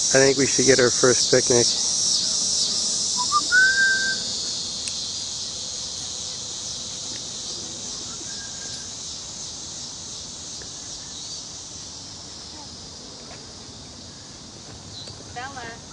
I think we should get our first picnic. Bella.